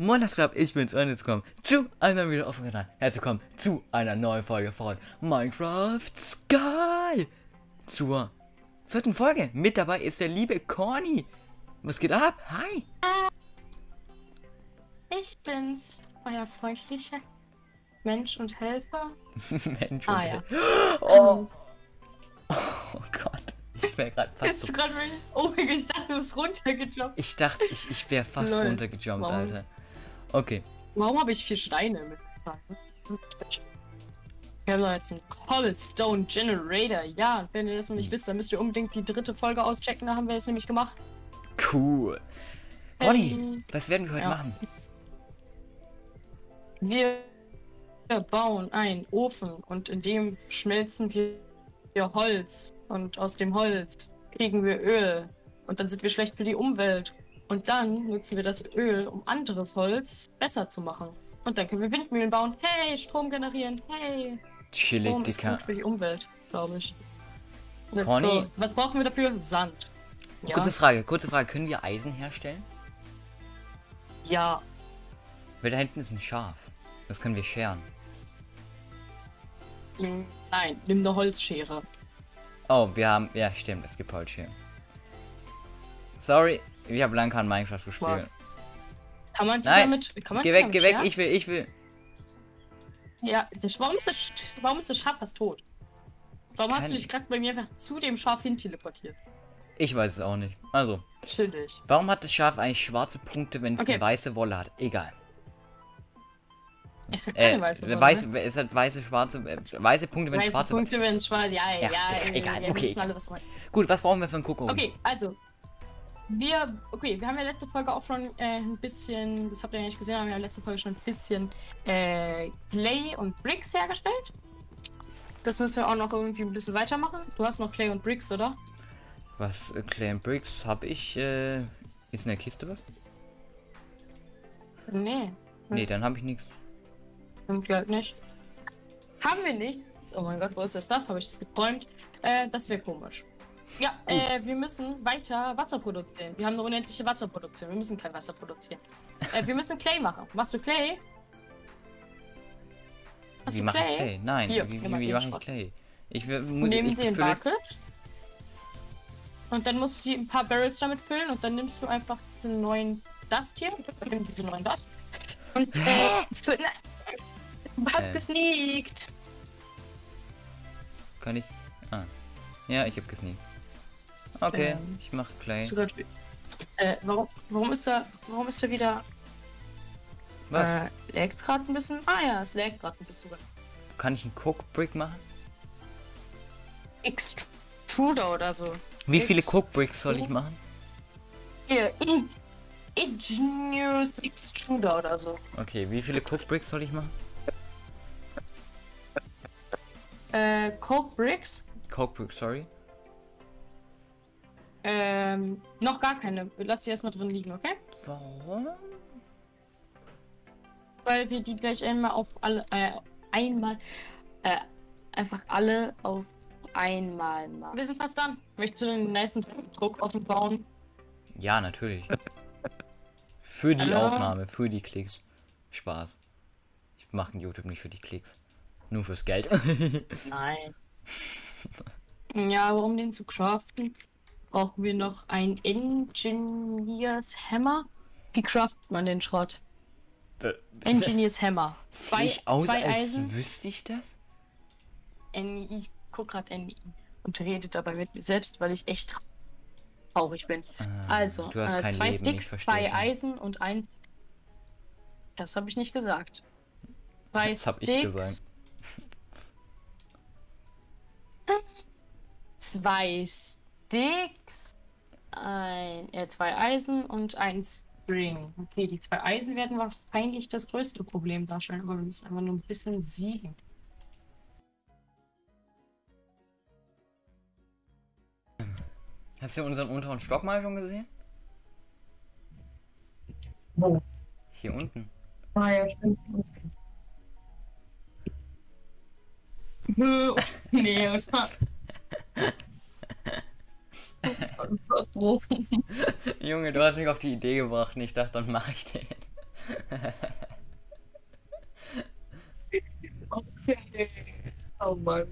Moin, was geht? Ich bin's und jetzt kommen zu einer wieder auf dem Kanal. Herzlich willkommen zu einer neuen Folge von Minecraft Sky. Zur 4. Folge. Mit dabei ist der liebe Corny. Was geht ab? Hi. Ich bin's, euer freundlicher Mensch und Helfer. Mensch Ah und ja. Oh. Oh Gott. Ich wäre gerade fast. Bist du gerade wirklich? Oh, ich dachte, du bist runtergejumpt. Ich dachte, ich wäre fast Lol. runtergejumpt, Warum? Alter. Okay. Warum habe ich 4 Steine mit? Wir haben da jetzt einen Cobblestone Generator. Ja, und wenn ihr das noch nicht wisst, dann müsst ihr unbedingt die 3. Folge auschecken. Da haben wir es nämlich gemacht. Cool. Corny, Hey. was werden wir heute Ja. machen? Wir bauen einen Ofen und in dem schmelzen wir Holz. Und aus dem Holz kriegen wir Öl. Und dann sind wir schlecht für die Umwelt. Und dann nutzen wir das Öl, um anderes Holz besser zu machen. Und dann können wir Windmühlen bauen. Hey, Strom generieren. Hey. Chillig, Strom ist Dicker. gut für die Umwelt, glaube ich. Let's Conny? go. Was brauchen wir dafür? Sand. Ja. Kurze Frage. Können wir Eisen herstellen? Ja. Weil da hinten ist ein Schaf. Das können wir scheren. Nein, nimm eine Holzschere. Oh, wir haben... Ja, stimmt, es gibt Holzscheren. Sorry, ich habe lange kein Minecraft gespielt. Kann man die Nein, damit... Kann man geh die weg, damit geh weg, scheren? ich will. Ja, warum ist das Schaf fast tot? Warum hast du Keine- dich gerade bei mir einfach zu dem Schaf hin teleportiert? Ich weiß es auch nicht. Also, Chillig. warum hat das Schaf eigentlich schwarze Punkte, wenn es Okay. eine weiße Wolle hat? Egal. Es hat keine weiße Wolle, weiß, ne? es hat weiße Punkte, wenn es Weiße schwarze Punkte, wenn es schwarz... Ja, Ja, ja, egal, wir okay. wissen alle, was du meinst. Gut, was brauchen wir für einen Kuckuck? Okay, also... wir haben ja letzte Folge auch schon ein bisschen... Das habt ihr ja nicht gesehen, aber wir haben letzte Folge schon ein bisschen Clay und Bricks hergestellt. Das müssen wir auch noch irgendwie ein bisschen weitermachen. Du hast noch Clay und Bricks, oder? Was, Clay and Bricks habe ich, ist in der Kiste was? Nee. Nee, dann habe ich nichts. Irgendwie halt nicht. Haben wir nicht. Oh mein Gott, wo ist der Stuff? Habe ich es geträumt? Das wäre komisch. Ja, wir müssen weiter Wasser produzieren. Wir haben eine unendliche Wasserproduktion. Wir müssen kein Wasser produzieren. Wir müssen Clay machen. Machst du Clay? Hast Wie du mache ich Clay? Nein, Hier, wie nimm mal den mache ich Schrott. Clay? Ich will... Nimm den fülle- Bucket. Und dann musst du ein paar Barrels damit füllen. Und dann nimmst du einfach diesen neuen Dust hier. Nimm diesen neuen Dust. Und nein, du hast gesneakt. Kann ich... Ah. Ja, ich habe gesneakt. Okay, Ähm, ich mache Clay. Hast du grad, warum ist da wieder... Was? Lagt's gerade ein bisschen? Ah ja, es laggt gerade ein bisschen. Kann ich einen Cookbrick machen? Extruder oder so. Wie viele Cookbricks soll ich machen? Hier, Ingenious Extruder oder so. Okay, wie viele Cookbricks soll ich machen? Coke Bricks? Cookbrick, sorry. Noch gar keine. Lass die erstmal drin liegen, okay? Warum? Weil wir die gleich einmal auf alle, einfach alle auf einmal machen. Wir sind fast dran. Möchtest du den nächsten Druck offen bauen? Ja, natürlich. Für die Hallo? Aufnahme, für die Klicks. Spaß. Ich mache YouTube nicht für die Klicks. Nur fürs Geld. Nein. Ja, aber um den zu craften, brauchen wir noch ein Engineers Hammer. Wie craftet man den Schrott? Engineers Hammer. Sehe ich aus, zwei als Eisen. wüsste ich das? NI. Guck grad NI. Und redet dabei mit mir selbst, weil ich echt traurig bin. Also, du hast kein 2 Leben, ich Sticks, verstehe 2 schon. Eisen und 1. Das habe ich nicht gesagt. 2 Das hab ich Sticks. gesagt. 2 Sticks, 2 Eisen und 1 String. Okay, die 2 Eisen werden wahrscheinlich das größte Problem darstellen, aber wir müssen einfach nur ein bisschen siegen. Hast du unseren unteren Stock mal schon gesehen? Wo? Hier unten. Ah ja, stimmt. Nee, oder? Junge, du hast mich auf die Idee gebracht und ich dachte, dann mache ich den. Okay. Oh Mann.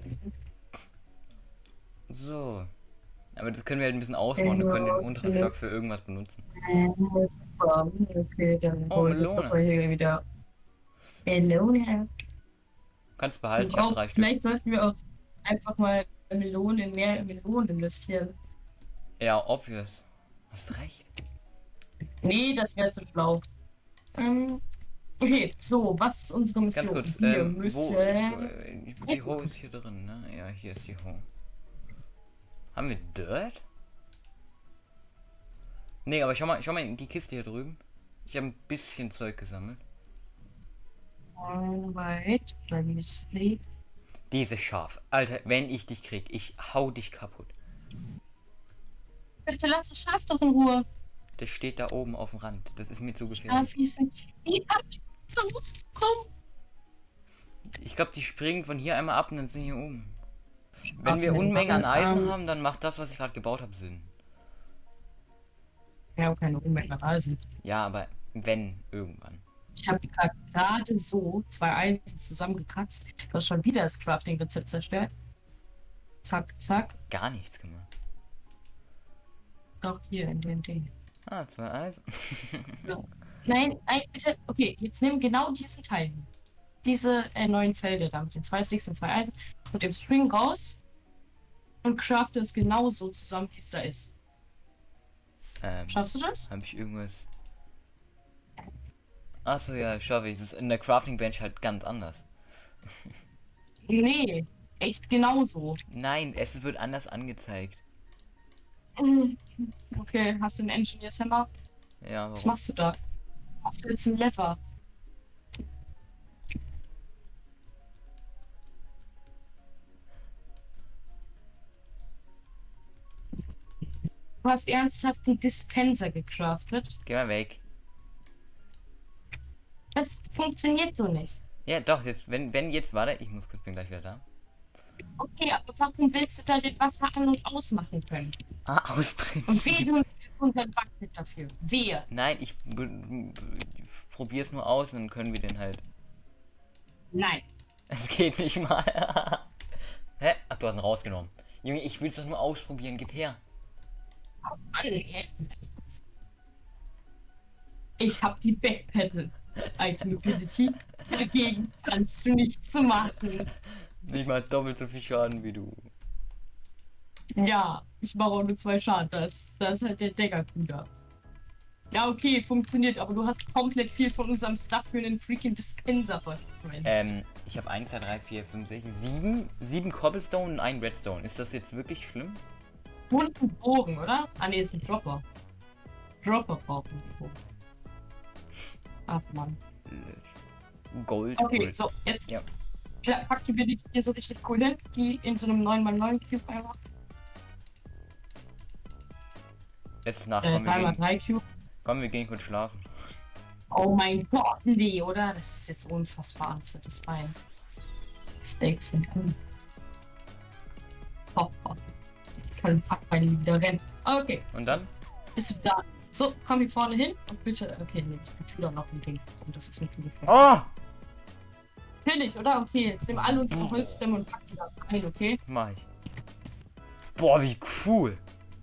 So. Aber das können wir halt ein bisschen ausbauen. Wir können den unteren Stock für irgendwas benutzen. Super. Okay, dann Oh, hol ich jetzt das Melone. mal hier wieder. Melone. Kannst Wir behalten, ich habe brauchen, 3 Stück. vielleicht sollten wir auch einfach mal Melonen, mehr Melonen investieren. Ja, obvious. Hast recht. Nee, das wäre zu schlau. Okay, so, was ist unsere Ganz Mission? kurz, Wir wo, müssen. die Ho ist hier drin, ne? Ja, hier ist die Ho. Haben wir Dirt? Nee, aber schau mal in die Kiste hier drüben. Ich habe ein bisschen Zeug gesammelt. Wait, let me sleep. Diese Schaf. Alter, wenn ich dich krieg, ich hau dich kaputt. Bitte lass das Schaf doch in Ruhe. Das steht da oben auf dem Rand. Das ist mir zu gefährlich. Schafi sind. Wie ab? Da muss es kommen. Ich glaube, die springen von hier einmal ab und dann sind hier oben. Wenn wir Unmengen an Eisen haben, dann macht das, was ich gerade gebaut habe, Sinn. Ich habe keine Unmengen an Eisen. Ja, aber wenn irgendwann. Ich habe gerade so 2 Eisen zusammengekratzt. Du hast schon wieder das Crafting-Rezept zerstört. Zack, zack. Gar nichts gemacht. Doch, hier in den Ding. Ah, 2 Eisen. Ja. Nein, bitte. Okay, jetzt nimm genau diesen Teil. Diese neuen Felder da mit den 2 Sticks und 2 Eisen und dem String raus und crafte es genauso zusammen, wie es da ist. Schaffst du das? Habe ich irgendwas? Achso, ja, schaffe ich. Das ist in der Crafting Bench halt ganz anders. Nee, echt genauso. Nein, es wird anders angezeigt. Okay, hast du einen Engineer's Hammer? Ja, Was warum? machst du da? Hast du jetzt einen Lever? Du hast ernsthaft einen Dispenser gecraftet? Geh mal weg. Das funktioniert so nicht. Ja, doch, jetzt, wenn jetzt, warte, ich muss kurz, bin gleich wieder da. Okay, aber warum willst du da den Wasser an- und ausmachen können? Ah, aus Und Prinzip. wehe, du nutzt unseren Bucket dafür. Wehe. Nein, ich probier's nur aus und dann können wir den halt. Nein. Es geht nicht mal. Hä? Ach, du hast ihn rausgenommen. Junge, ich will's doch nur ausprobieren, gib her. Oh Mann, ey. Ich hab die Backpedal. Item Ability. Dagegen kannst du nichts zu machen. Nicht mal doppelt so viel Schaden wie du. Ja, ich mache auch nur 2 Schaden. Das ist halt der Deckerkuder. Ja, okay, funktioniert, aber du hast komplett viel von unserem Stuff für einen freaking Dispenser verwendet. Ich habe 1, 2, 3, 4, 5, 6, 7 Cobblestone und 1 Redstone. Ist das jetzt wirklich schlimm? Und ein Bogen, oder? Ah, nee, ist ein Dropper. Dropper brauchen die Bogen. Ach, Mann. Gold. Okay, Gold. so, jetzt Ja. packt ihr die hier so richtig cool hin, die in so einem 9x9 Cube einfach. Es ist Nacht. 3x3 Cube. Komm, wir gehen kurz schlafen. Oh mein Gott, nee, oder? Das ist jetzt unfassbar unsatisfying. Steaks sind cool. Oh, oh. Ich kann Fuckbeine wieder rennen. Okay. Und dann? Bist du da? So, komm hier vorne hin und bitte. Okay, nee, ich beziehe da noch ein Ding. Und das ist mir zu gefährlich. Oh! Natürlich, oder? Okay, jetzt nehmen alle unsere Holzstämme und packen die da rein, okay? Mach ich. Boah, wie cool.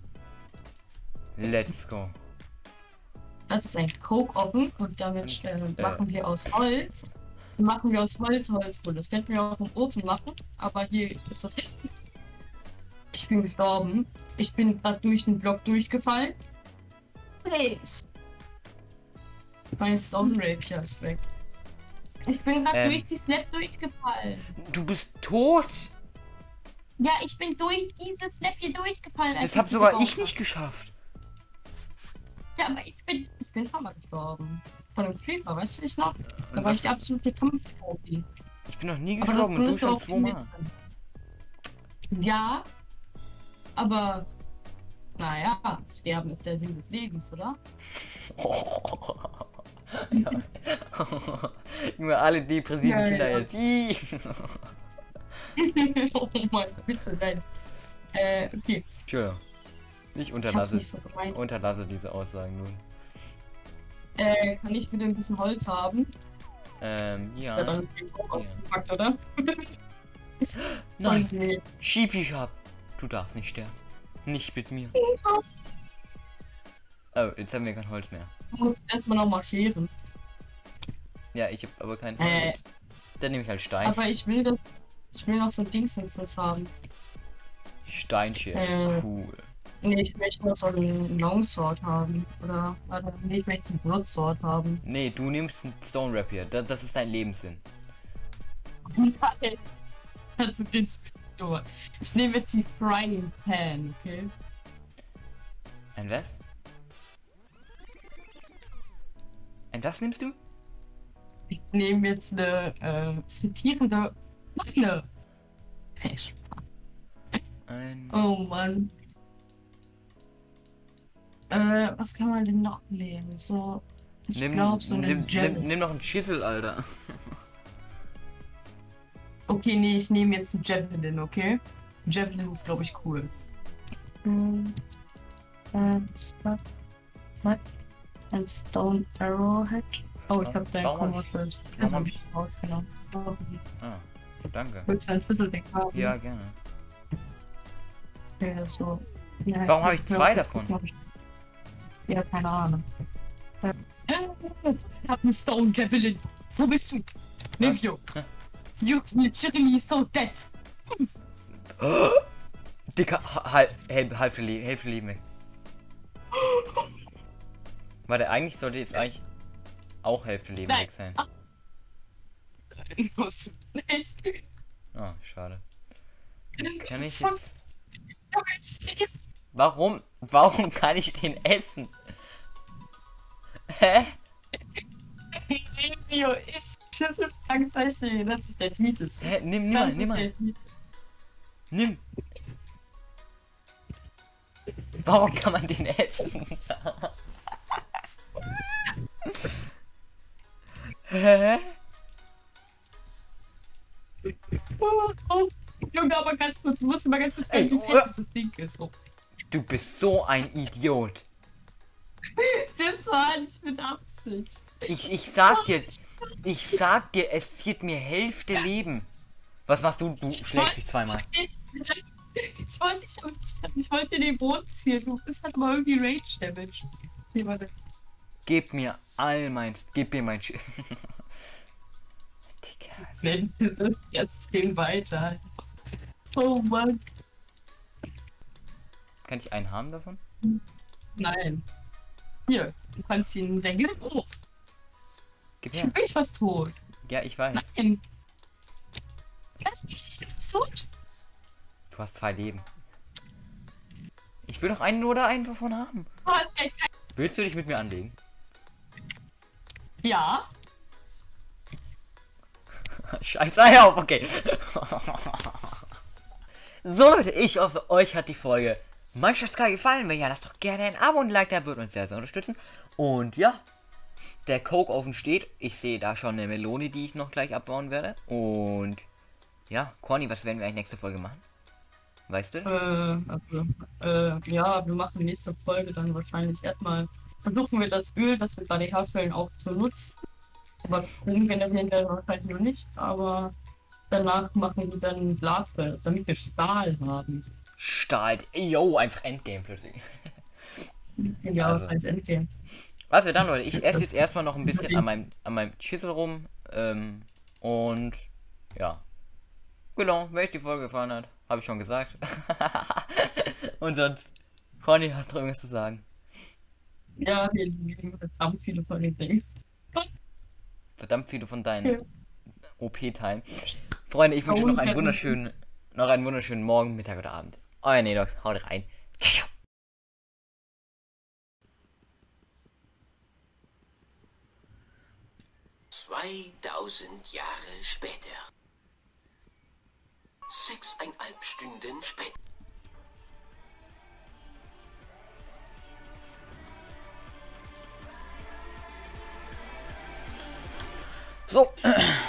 Let's go. Das ist ein Coke-Oven und damit machen wir aus Holz. Machen wir aus Holz Holzkohle. Das könnten wir auch im Ofen machen, aber hier ist das. Ich bin gestorben. Ich bin gerade durch den Block durchgefallen. Please. Mein Stone Rapier ist weg. Ich bin gerade durch die Snap durchgefallen. Du bist tot? Ja, ich bin durch diese Snap hier durchgefallen. Das hab sogar ich nicht geschafft. Ja, aber ich bin schon mal gestorben. Von einem Creeper, weißt du nicht noch? Da war ich der absolute Kampfprofi. Ich bin noch nie Aber gestorben und du bist schon auch viel 2 Mal. mit. Ja, aber naja, Sterben ist der Sinn des Lebens, oder? Ja. Junge, alle depressiven Ja, Kinder ja. jetzt. Ih. Oh Mann, bitte, nein. Okay. Entschuldigung. Ich Ich hab's unterlasse, nicht so gemeint. unterlasse diese Aussagen nun. Kann ich bitte ein bisschen Holz haben? Das Ja. wäre dann auch aufgepackt, oder? Nein, Okay. Schiebishab. Du darfst nicht sterben. Nicht mit mir. Oh, jetzt haben wir kein Holz mehr. Du musst erstmal noch mal scheren. Ja, ich habe aber kein Holz. Dann nehme ich halt Stein. Aber ich will das. Ich will noch so Dingsens haben. Steinschere. Cool. Nee, ich möchte noch so einen Longsword haben. Oder, warte, nee, ich möchte einen Broadsword haben. Nee, du nimmst einen Stone Rapier. Das ist dein Lebenssinn. Nein. Also bist du. Ich nehme jetzt die Frying Pan, okay? Ein was? Ein was nimmst du? Ich nehme jetzt eine frittierende Pfanne. Ein... Oh Mann. Was kann man denn noch nehmen? So, ich glaube so eine Gem. Nimm noch einen Schissel, Alter. Okay, nee, ich nehme jetzt einen Javelin, okay? Javelin ist, glaube ich, cool. Ein Stone Arrowhead. Oh, ich habe deinen Combo first. Das habe ich rausgenommen. Ah, danke. Willst du ein Vierteldeck haben? Ja, gerne. Okay, so. Ja, Warum habe ich zwei davon? Ja, keine Ahnung. Ich hab einen Stone Javelin. Wo bist du? Nevio. You're literally so dead. Dicker, Hälfte Leben weg. Warte, eigentlich sollte jetzt auch Hälfte Leben weg sein. Ich muss nicht. Oh, schade. Kann ich Fuck. jetzt... Warum kann ich den essen? Hä? Nevio ist Schlüsselfragezeichen. Das ist der Titel. Hä? Nimm mal. Nimm. Warum kann man den essen? Hä? Oh, Junge, aber ganz kurz, du musst mal ganz kurz gucken, wie fett dieses Ding ist. Oh. Du bist so ein Idiot. Das war nicht mit Absicht. Ich sag dir, es zieht mir Hälfte Leben. Was machst du? Du schlägst dich zweimal. Ich wollte den Boden ziehen. Du bist halt aber irgendwie Rage Damage. Nee, warte. Gib mir mein Schiff. Digga. Jetzt gehen weiter. Oh Mann. Kann ich einen haben davon? Nein. Hier, du kannst ihn denken. Oh. Gib Ich her. bin fast tot. Ja, ich weiß. Nein. Lass mich, ich bin fast tot. Du hast 2 Leben. Ich will doch einen oder einen davon haben. Du hast echt kein... Willst du dich mit mir anlegen? Ja. Scheiße, Eier auf, okay. So Leute, ich hoffe, euch hat die Folge Minecraft Sky gefallen. Wenn ja, lasst doch gerne ein Abo und ein Like, da würde uns sehr, sehr unterstützen. Und ja, der Coke-Ofen steht. Ich sehe da schon eine Melone, die ich noch gleich abbauen werde. Und ja, Corny, was werden wir eigentlich nächste Folge machen? Weißt du? Ja, wir machen nächste Folge dann wahrscheinlich erstmal. Versuchen wir das Öl, das wir gerade herstellen, auch zu nutzen. Aber Strom generieren wir wahrscheinlich noch nicht. Aber danach machen wir dann Glasfeld, damit wir Stahl haben. Stahl. Yo, einfach Endgame plötzlich. Ja, Also. als Endgame. Was wir dann, Leute? Ich esse jetzt erstmal noch ein bisschen an meinem Schüssel rum. Und ja. Genau, wenn euch die Folge gefallen hat, habe ich schon gesagt. Und sonst, Conny, hast du noch irgendwas zu sagen? Ja, wir lieben verdammt viele von den Dingen. Verdammt viele von deinen OP-Teilen. Freunde, ich wünsche noch einen wunderschönen Morgen, Mittag oder Abend. Euer Nedox, haut rein. Ciao, ciao. ...2000 Jahre später. 6,5 Stunden später. So,